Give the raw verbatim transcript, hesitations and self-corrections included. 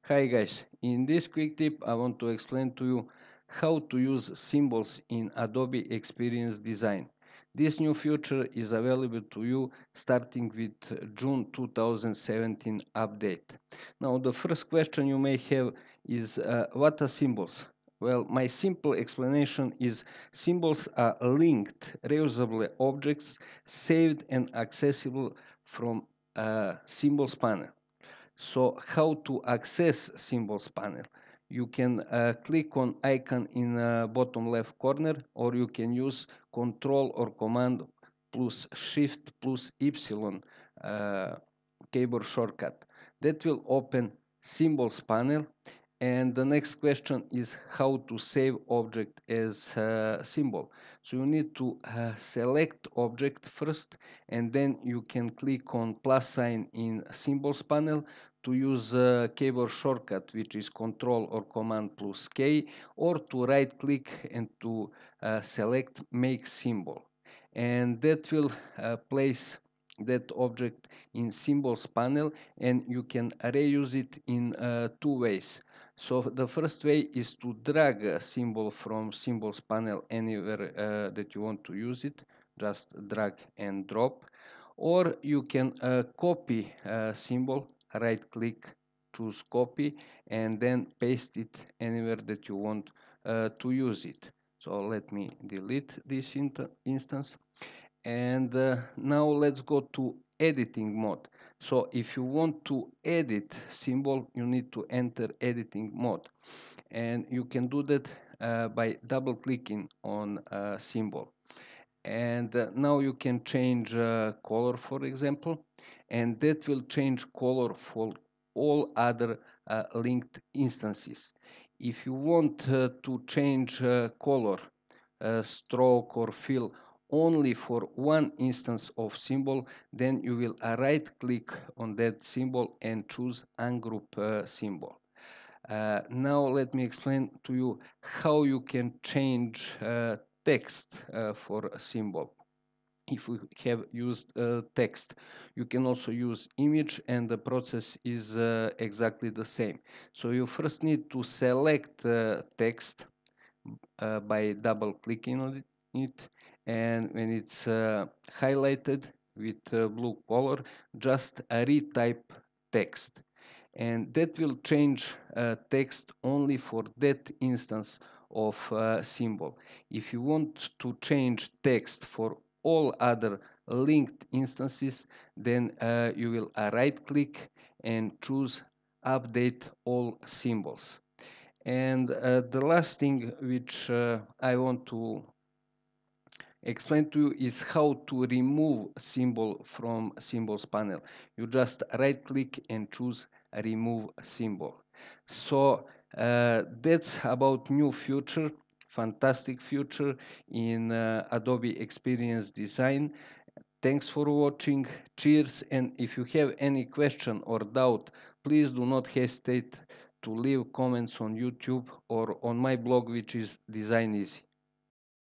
Hi guys, in this quick tip I want to explain to you how to use symbols in Adobe Experience Design. This new feature is available to you starting with June two thousand seventeen update. Now the first question you may have is uh, what are symbols? Well, my simple explanation is symbols are linked, reusable objects saved and accessible from a symbols panel. So how to access symbols panel? You can uh, click on icon in uh, bottom left corner, or you can use control or command plus shift plus Y uh, keyboard shortcut. That will open symbols panel. And the next question is how to save object as a symbol. So you need to uh, select object first, and then you can click on plus sign in symbols panel to use a keyboard shortcut, which is control or command plus K, or to right click and to uh, select make symbol. And that will uh, place that object in symbols panel, and you can reuse it in uh, two ways. So the first way is to drag a symbol from symbols panel anywhere uh, that you want to use it, just drag and drop. Or you can uh, copy a symbol, right click, choose copy, and then paste it anywhere that you want uh, to use it. So let me delete this instance. And uh, now let's go to editing mode. So if you want to edit symbol, you need to enter editing mode, and you can do that uh, by double clicking on a symbol. And uh, now you can change uh, color, for example, and that will change color for all other uh, linked instances. If you want uh, to change uh, color, uh, stroke or fill only for one instance of symbol, then you will uh, right click on that symbol and choose ungroup uh, symbol. Uh, now let me explain to you how you can change uh, text uh, for a symbol. If we have used uh, text, you can also use image, and the process is uh, exactly the same. So you first need to select uh, text uh, by double clicking on it, and when it's uh, highlighted with uh, blue color, just retype text, and that will change uh, text only for that instance of uh, symbol. If you want to change text for all other linked instances, then uh, you will uh, right click and choose update all symbols. And uh, the last thing which uh, I want to explain to you is how to remove symbol from symbols panel. You just right click and choose remove symbol. So uh, that's about new feature, fantastic feature in uh, Adobe Experience Design. Thanks for watching. Cheers. And if you have any question or doubt, please do not hesitate to leave comments on YouTube or on my blog, which is Design Easy.